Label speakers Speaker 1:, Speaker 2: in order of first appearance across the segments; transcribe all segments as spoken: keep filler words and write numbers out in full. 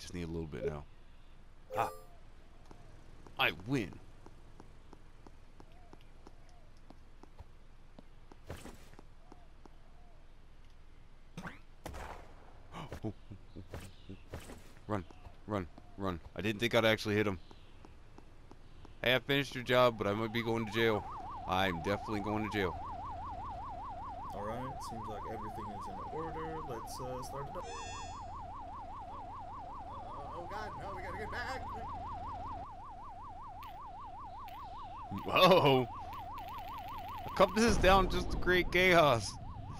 Speaker 1: just need a little bit now. Ah. I win. Run, run, run. I didn't think I'd actually hit him. Hey, I finished your job, but I might be going to jail. I'm definitely going to jail.
Speaker 2: Alright, seems like everything is in order. Let's uh, start it up. Oh god, no, we gotta get back!
Speaker 1: Whoa! I cut this down just to create chaos.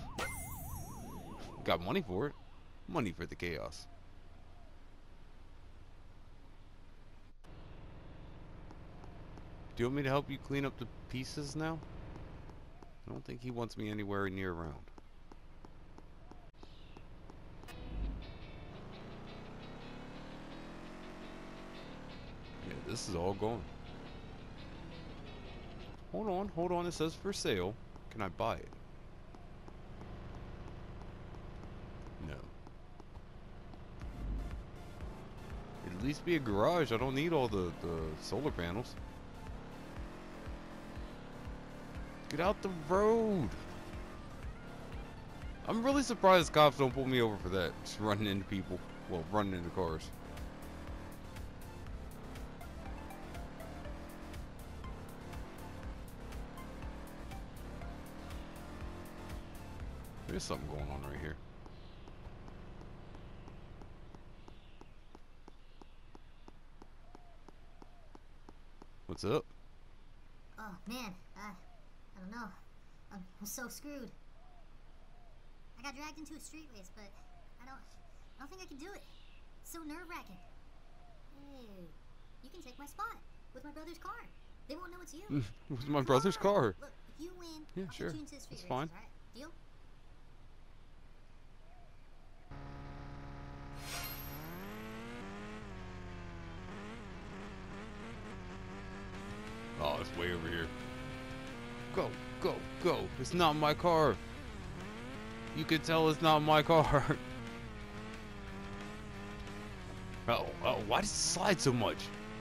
Speaker 1: Got money for it. Money for the chaos. Do you want me to help you clean up the pieces now? I don't think he wants me anywhere near around. Yeah, this is all gone. Hold on, hold on. It says for sale. Can I buy it? No. It'd at least be a garage. I don't need all the, the solar panels. Get out the road. I'm really surprised cops don't pull me over for that. Just running into people. Well, running into cars. There's something going on right here. What's up?
Speaker 3: Oh man, I, I don't know. I'm, I'm so screwed. I got dragged into a street race, but I don't, I don't think I can do it. It's so nerve-wracking. Hey, you can take my spot with my brother's car. They won't know it's you.
Speaker 1: It was my
Speaker 3: Come
Speaker 1: brother's
Speaker 3: on.
Speaker 1: car.
Speaker 3: Look, if you win,
Speaker 1: Yeah,
Speaker 3: I'll
Speaker 1: sure.
Speaker 3: put you into the street
Speaker 1: That's
Speaker 3: races,
Speaker 1: fine.
Speaker 3: all right? Deal?
Speaker 1: Oh, it's way over here. Go, go, go. It's not my car. You can tell it's not my car. Oh, oh, why does it slide so much?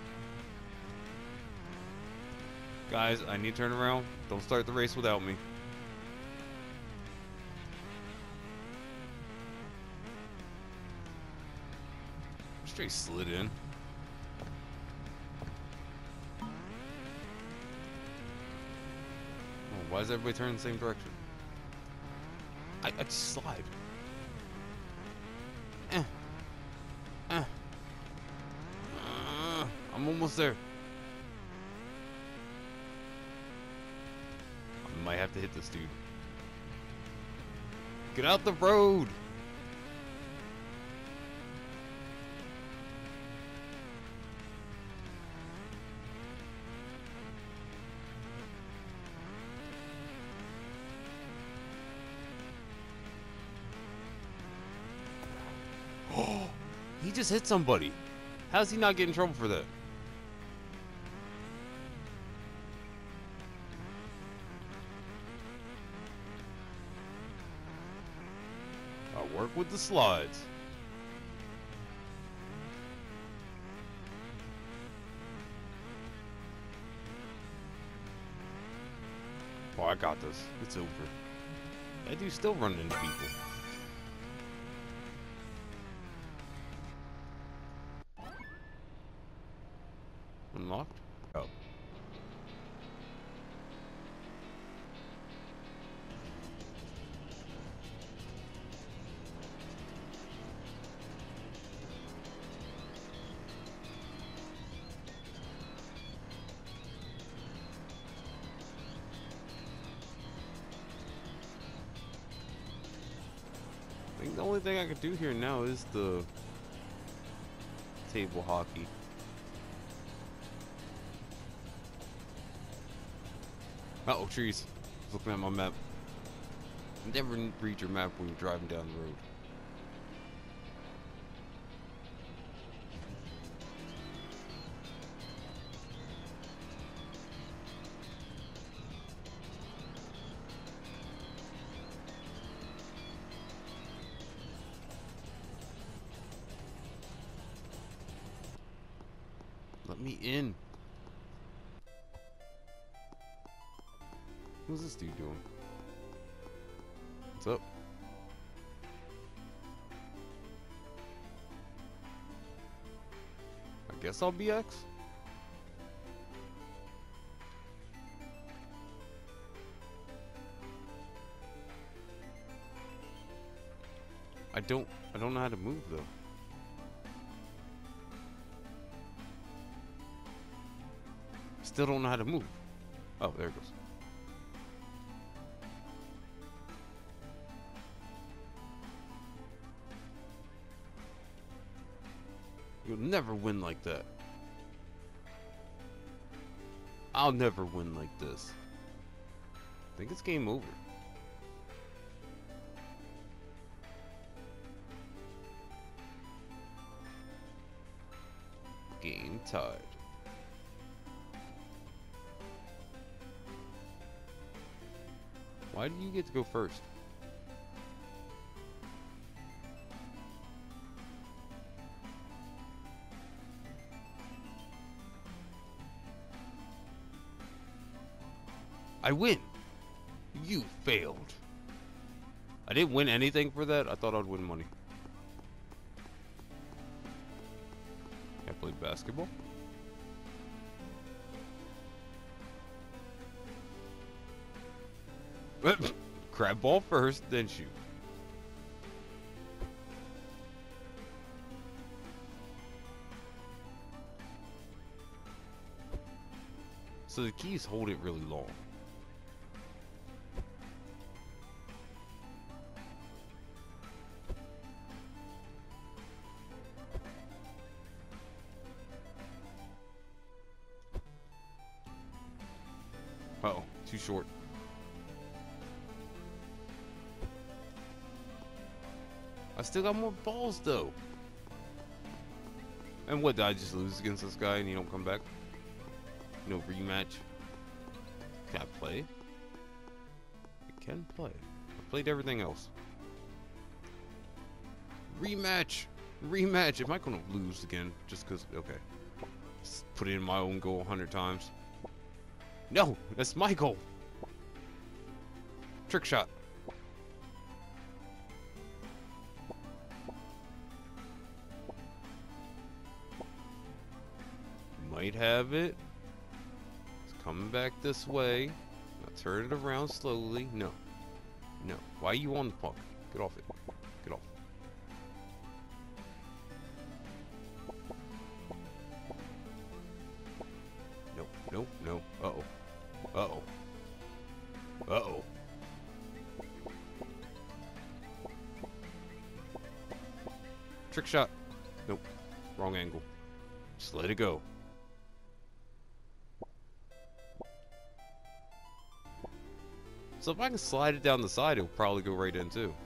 Speaker 1: Guys, I need to turn around. Don't start the race without me. Straight slid in. Oh, why is everybody turning the same direction? I, I just slide. Eh. Eh. Uh, I'm almost there. I might have to hit this dude. Get out the road! Oh, he just hit somebody. How's he not getting in trouble for that? I work with the slides. Oh, I got this. It's over. That dude's still running into people. Unlocked? Oh. I think the only thing I can do here now is the table hockey. Uh oh, trees. I was looking at my map. Never read your map when you're driving down the road. Let me in. What's this dude doing? What's up? I guess I'll be X. I don't I don't know how to move though. Still don't know how to move. Oh, there it goes. You'll never win like that. I'll never win like this. I think it's game over. Game tied. Why do you get to go first? I win. You failed. I didn't win anything for that. I thought I'd win money. I played basketball. Grab ball first, then shoot. So the keys hold it really long. Uh-oh, too short. I still got more balls though. And what, did I just lose against this guy and you don't come back? No rematch? Can I play? I can play. I played everything else. Rematch! Rematch! Am I gonna lose again? Just cause, okay. Just put in my own goal a hundred times. No! That's my goal! Trick shot. Might have it. It's coming back this way. Now turn it around slowly. No. No. Why are you on the puck? Get off it. Get off. No. No. No. Uh-oh. Uh-oh. Uh-oh. Trick shot. Nope. Wrong angle. Just let it go. So if I can slide it down the side, it'll probably go right in too.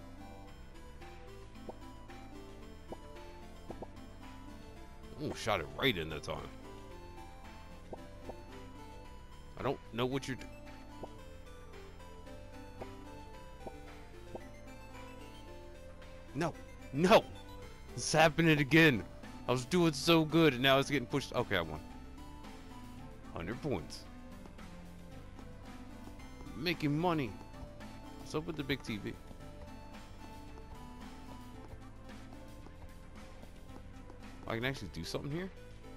Speaker 1: Ooh, shot it right in that time. I don't know what you're doing. No, no, it's happening again. I was doing so good and now it's getting pushed. Okay, I won. one hundred points. Making money. What's up with the big T V? I can actually do something here?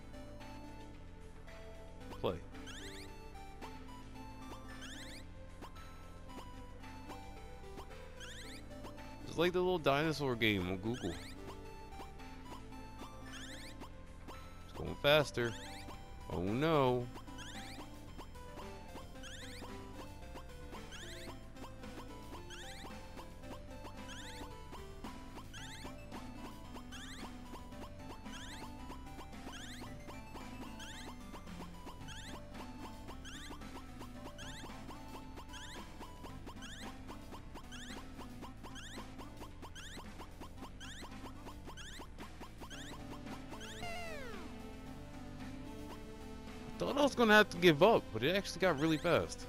Speaker 1: Play. It's like the little dinosaur game on Google. It's going faster. Oh no. Thought I was gonna have to give up, but it actually got really fast.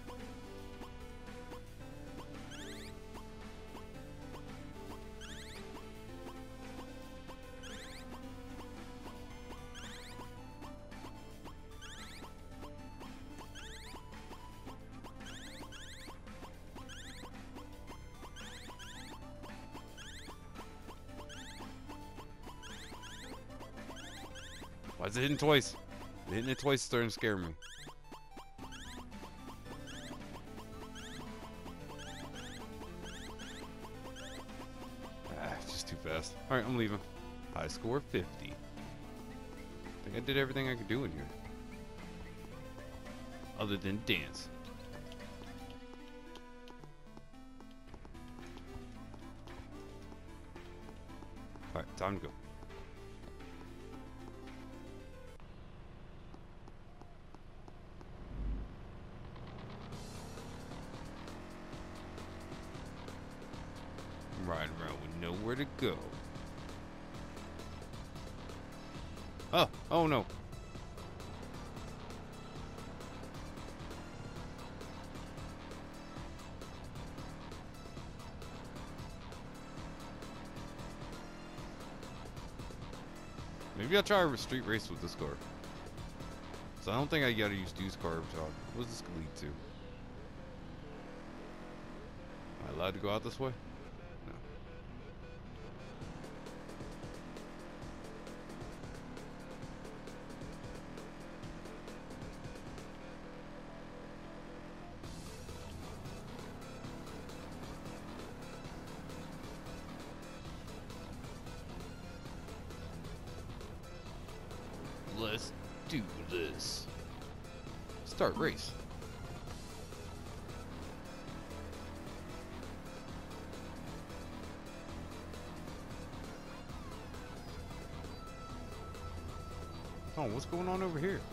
Speaker 1: Why is it hitting twice? Hitting it twice is starting to scare me. Ah, it's just too fast. Alright, I'm leaving. High score fifty. I think I did everything I could do in here. Other than dance. Alright, time to go. Riding around with nowhere to go. Oh, oh no. Maybe I'll try a street race with this car. So I don't think I gotta use used car job. What does this lead to? Am I allowed to go out this way? No. Let's do this. Start race. Oh, what's going on over here?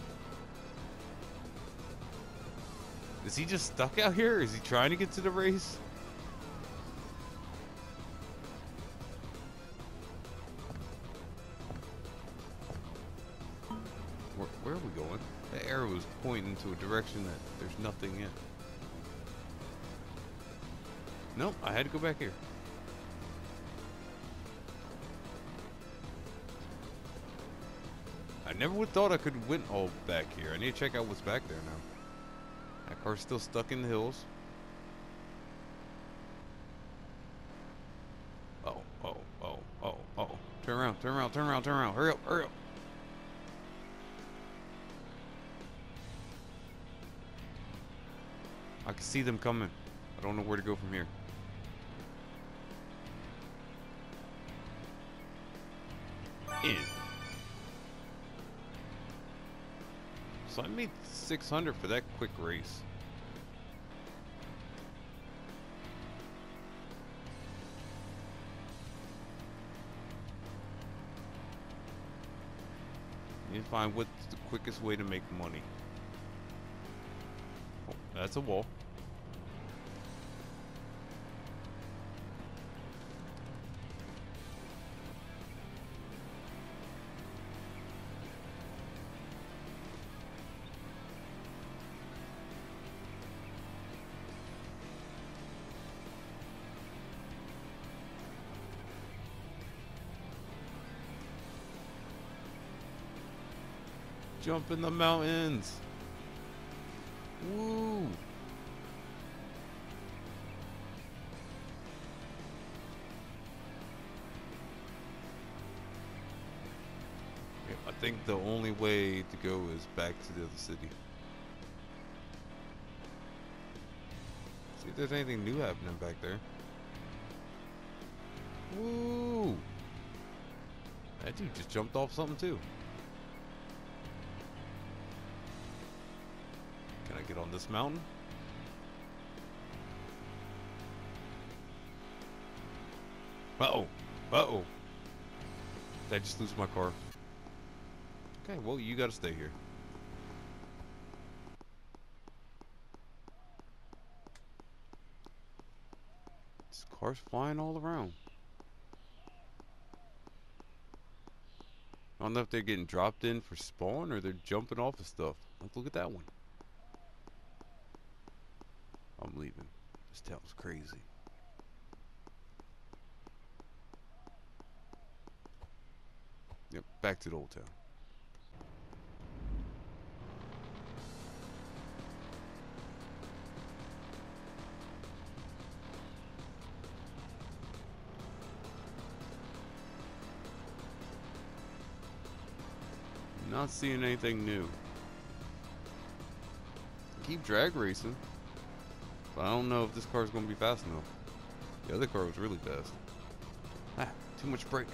Speaker 1: Is he just stuck out here? Is he trying to get to the race? Where, where are we going? The arrow is pointing to a direction that there's nothing in. Nope, I had to go back here. I never would thought I could win all back here. I need to check out what's back there now. That car's still stuck in the hills. Oh, oh, oh, oh, oh. Turn around, turn around, turn around, turn around. Hurry up, hurry up. I can see them coming. I don't know where to go from here. In. So I made six hundred for that quick race. Need to find what's the quickest way to make money. Oh, that's a wall. Jump in the mountains. Woo. Yeah, I think the only way to go is back to the other city. See if there's anything new happening back there. Woo. That dude just jumped off something too. Can I get on this mountain? Uh-oh. Uh-oh. Did I just lose my car? Okay, well, you gotta stay here. This car's flying all around. I don't know if they're getting dropped in for spawn or they're jumping off of stuff. Let's look at that one. I'm leaving. This town's crazy. Yep, back to the old town. Not seeing anything new. Keep drag racing. But I don't know if this car is going to be fast enough. The other car was really fast. Ah, too much brake.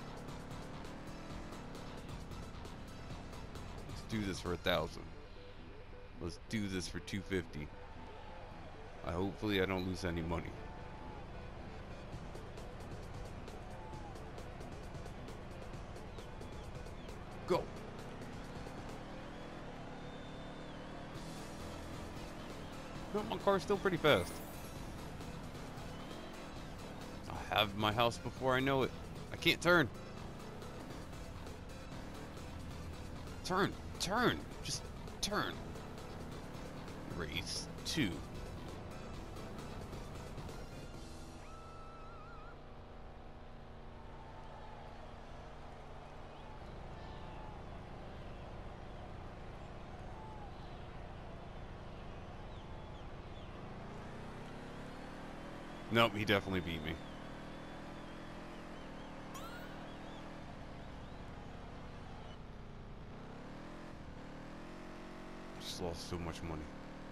Speaker 1: Let's do this for a thousand. Let's do this for two fifty. I hopefully I don't lose any money. Go. No, my car's still pretty fast. I have my house before I know it. I can't turn. Turn, turn, just turn. Race two. Nope, he definitely beat me. Just lost so much money.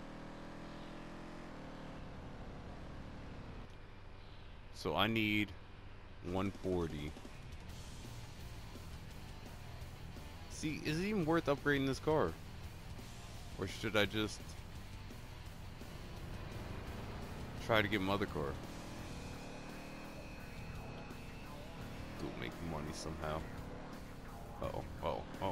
Speaker 1: So I need one forty. See, is it even worth upgrading this car? Or should I just try to get my other car? Go make money somehow. Uh-oh, oh, oh.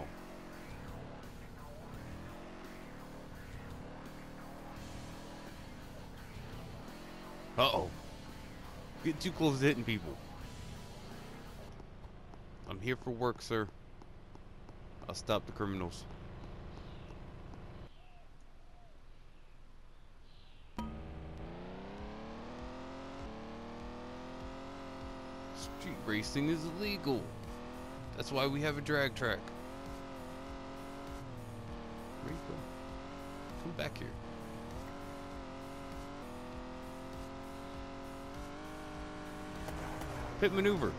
Speaker 1: Uh-oh. Get too close to hitting people. I'm here for work, sir. I'll stop the criminals. Street racing is illegal. That's why we have a drag track. Where you go? Come back here. Pit maneuver.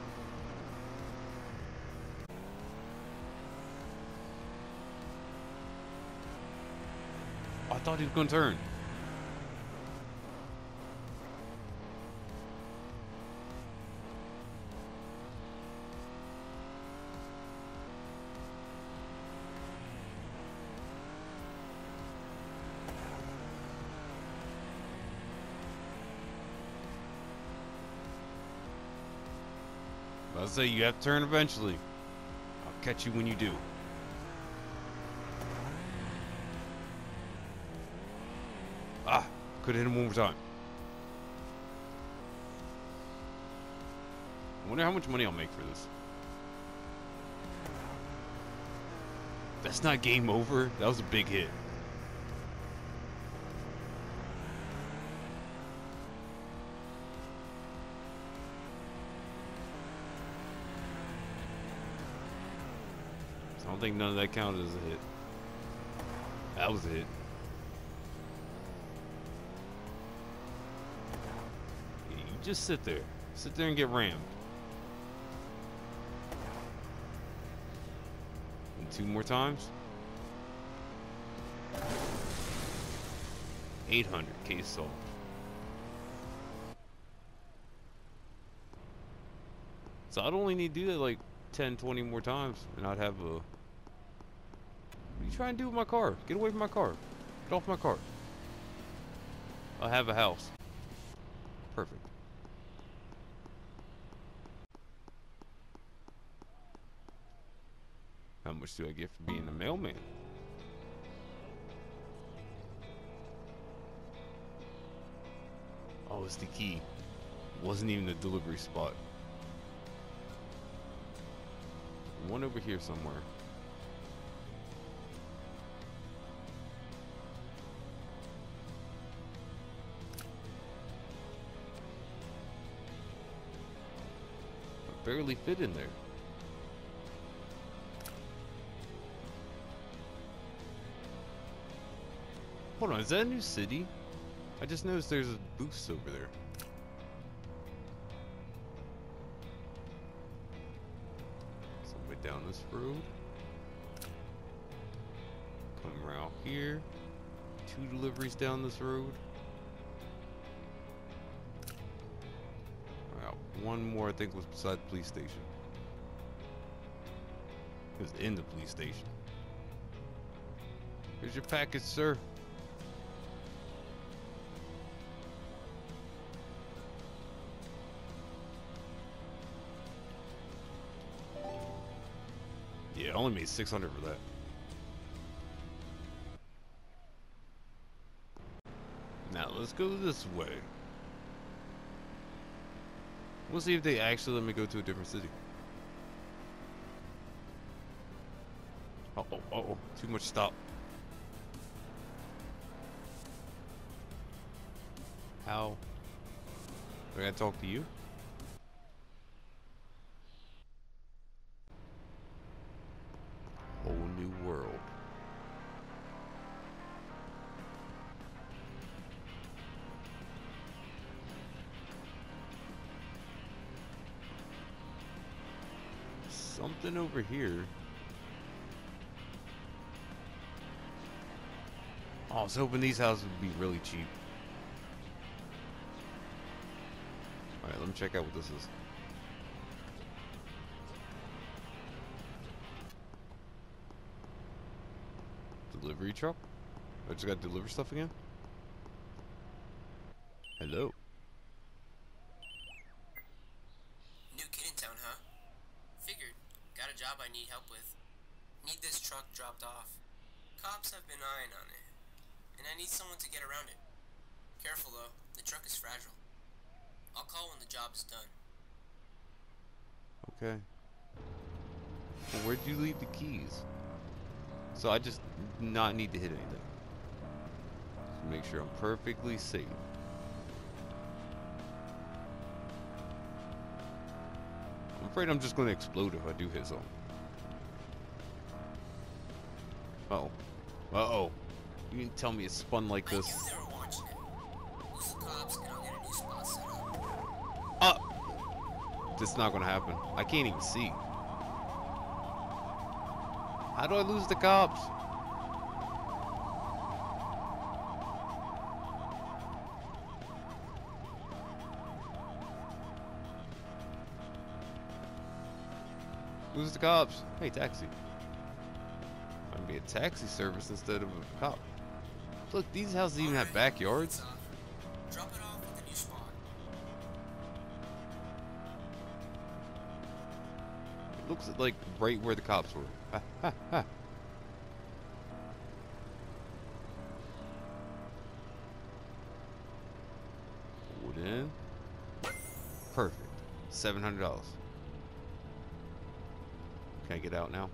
Speaker 1: Oh, I thought he was going to turn. I'll say you have to turn eventually. I'll catch you when you do. Ah, could have hit him one more time. I wonder how much money I'll make for this. That's not game over. That was a big hit. I don't think none of that counted as a hit. That was a hit. You just sit there. Sit there and get rammed. And two more times. eight hundred, case solved. So I'd only need to do that like ten, twenty more times and I'd have a... What are you trying to do with my car? Get away from my car. Get off my car. I have a house. Perfect. How much do I get for being a mailman? Oh, it's the key. It wasn't even the delivery spot. One over here somewhere. I barely fit in there. Hold on, is that a new city? I just noticed there's a boost over there. Some way down this road. Come around here. Two deliveries down this road. Alright, one more I think was beside the police station. It was in the police station. Here's your package, sir. Yeah, I only made six hundred for that. Now let's go this way. We'll see if they actually let me go to a different city. Uh oh, uh oh, too much stop. How? Do I gotta talk to you? Whole new world. Something over here. Oh, I was hoping these houses would be really cheap. Alright, let me check out what this is. Delivery truck? I just gotta deliver stuff again? Hello?
Speaker 4: New kid in town, huh? Figured. Got a job I need help with. Need this truck dropped off. Cops have been eyeing on it. And I need someone to get around it. Careful though, the truck is fragile. I'll call when the job is done.
Speaker 1: Okay. Well, where'd you leave the keys? So I just not need to hit anything. Just make sure I'm perfectly safe. I'm afraid I'm just going to explode if I do hit something. Uh-oh. Uh-oh. You didn't tell me it spun like
Speaker 4: I
Speaker 1: this.
Speaker 4: knew they were watching it. Lose the cops and I'll get a new spot set up.
Speaker 1: Uh! This is not going to happen. I can't even see. How do I lose the cops? Lose the cops. Hey, taxi. Might be a taxi service instead of a cop. Look, these houses even have backyards.
Speaker 4: Drop it off with a new spot.
Speaker 1: It looks like right where the cops were. Ha, ha, ha. Hold in. Perfect. seven hundred dollars. Can I get out now?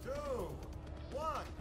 Speaker 2: two, one.